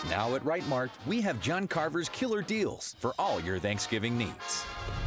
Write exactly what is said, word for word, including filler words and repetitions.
Now at Right Mart, we have John Carver's killer deals for all your Thanksgiving needs.